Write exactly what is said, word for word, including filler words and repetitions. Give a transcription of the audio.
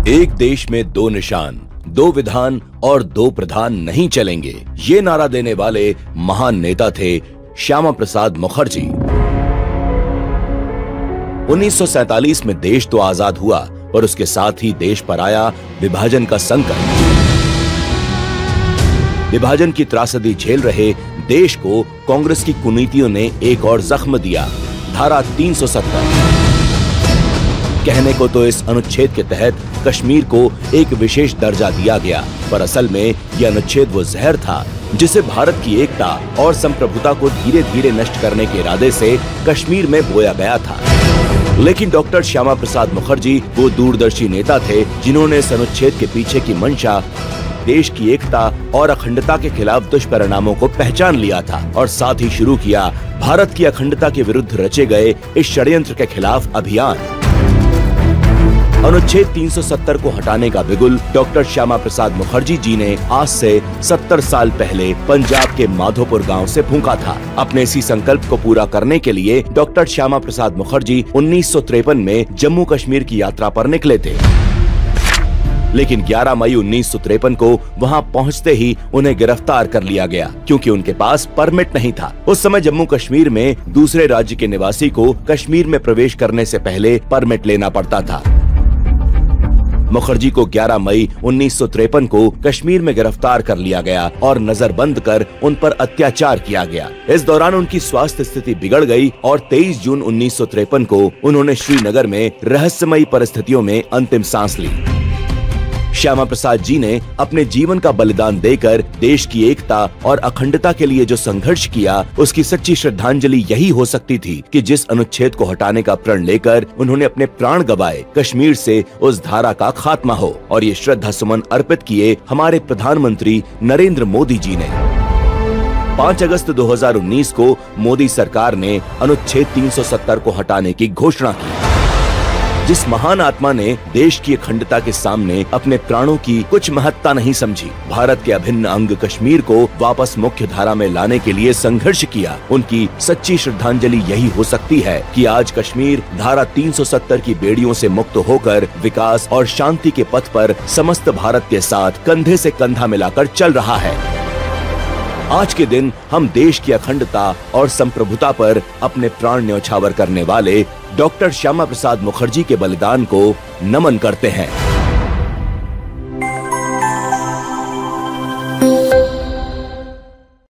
एक देश में दो निशान, दो विधान और दो प्रधान नहीं चलेंगे, ये नारा देने वाले महान नेता थे श्यामा प्रसाद मुखर्जी। उन्नीस सौ सैंतालीस में देश तो आजाद हुआ, पर उसके साथ ही देश पर आया विभाजन का संकट। विभाजन की त्रासदी झेल रहे देश को कांग्रेस की कुनीतियों ने एक और जख्म दिया, धारा तीन सौ सत्तर। कहने को तो इस अनुच्छेद के तहत कश्मीर को एक विशेष दर्जा दिया गया, पर असल में यह अनुच्छेद वो जहर था जिसे भारत की एकता और संप्रभुता को धीरे धीरे नष्ट करने के इरादे से कश्मीर में बोया गया था। लेकिन डॉक्टर श्यामा प्रसाद मुखर्जी वो दूरदर्शी नेता थे जिन्होंने इस अनुच्छेद के पीछे की मंशा, देश की एकता और अखंडता के खिलाफ दुष्परिणामों को पहचान लिया था और साथ ही शुरू किया भारत की अखंडता के विरुद्ध रचे गए इस षड्यंत्र के खिलाफ अभियान। अनुच्छेद तीन सौ सत्तर को हटाने का बिगुल डॉक्टर श्यामा प्रसाद मुखर्जी जी ने आज से सत्तर साल पहले पंजाब के माधोपुर गांव से फूंका था। अपने इसी संकल्प को पूरा करने के लिए डॉक्टर श्यामा प्रसाद मुखर्जी उन्नीस सौ तिरपन में जम्मू कश्मीर की यात्रा पर निकले थे। लेकिन ग्यारह मई उन्नीस सौ तिरपन को वहां पहुंचते ही उन्हें गिरफ्तार कर लिया गया, क्योंकि उनके पास परमिट नहीं था। उस समय जम्मू कश्मीर में दूसरे राज्य के निवासी को कश्मीर में प्रवेश करने से पहले परमिट लेना पड़ता था। मुखर्जी को ग्यारह मई उन्नीस सौ तिरपन को कश्मीर में गिरफ्तार कर लिया गया और नजरबंद कर उन पर अत्याचार किया गया। इस दौरान उनकी स्वास्थ्य स्थिति बिगड़ गई और तेईस जून उन्नीस सौ तिरपन को उन्होंने श्रीनगर में रहस्यमयी परिस्थितियों में अंतिम सांस ली। श्यामा प्रसाद जी ने अपने जीवन का बलिदान देकर देश की एकता और अखंडता के लिए जो संघर्ष किया, उसकी सच्ची श्रद्धांजलि यही हो सकती थी कि जिस अनुच्छेद को हटाने का प्रण लेकर उन्होंने अपने प्राण गंवाए, कश्मीर से उस धारा का खात्मा हो। और ये श्रद्धा सुमन अर्पित किए हमारे प्रधानमंत्री नरेंद्र मोदी जी ने। पाँच अगस्त दो हज़ार उन्नीस को मोदी सरकार ने अनुच्छेद तीन सौ सत्तर को हटाने की घोषणा की। जिस महान आत्मा ने देश की अखंडता के सामने अपने प्राणों की कुछ महत्ता नहीं समझी, भारत के अभिन्न अंग कश्मीर को वापस मुख्य धारा में लाने के लिए संघर्ष किया, उनकी सच्ची श्रद्धांजलि यही हो सकती है कि आज कश्मीर धारा तीन सौ सत्तर की बेड़ियों से मुक्त होकर विकास और शांति के पथ पर समस्त भारत के साथ कंधे से कंधा मिलाकर चल रहा है। आज के दिन हम देश की अखंडता और संप्रभुता पर अपने प्राण न्यौछावर करने वाले डॉक्टर श्यामा प्रसाद मुखर्जी के बलिदान को नमन करते हैं।